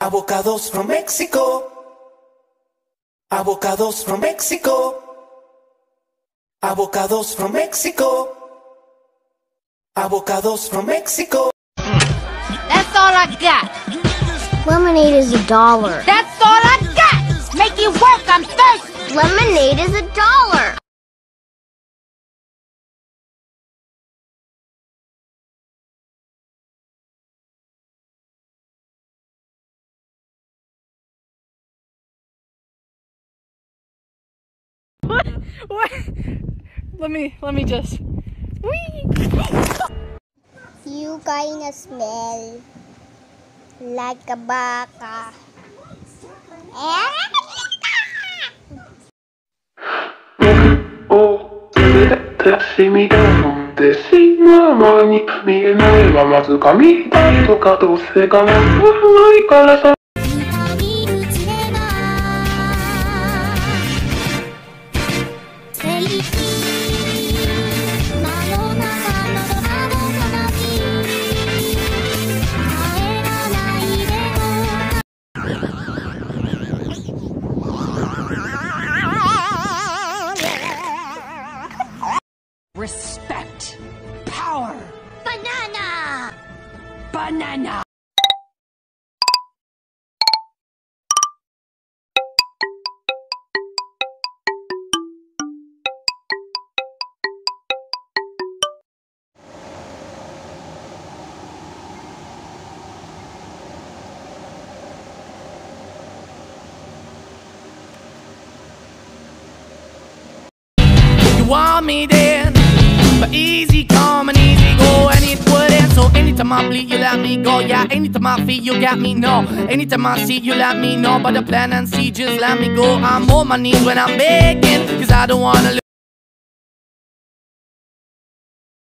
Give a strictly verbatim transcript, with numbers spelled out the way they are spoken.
Avocados from Mexico. Avocados from Mexico. Avocados from Mexico. Avocados from Mexico. That's all I got. Lemonade is a dollar. That's all I got. Make it work, I'm thirsty. Lemonade is a dollar. What? What? Let me, let me just. Whee! You kinda smell like a baka. Oh, 連れてしみだ飲んでしまう前に見えないまま掴みたいとかどうせ我慢はないからさ。 Respect. Power. Banana! Banana. You want me then, but easy come and easy go, and it wouldn't. So anytime I bleed, you let me go. Yeah, anytime I feel, you got me, no. Anytime I see, you let me know. But the plan and see, just let me go. I'm on my knees when I'm begging, cause I don't wanna lose.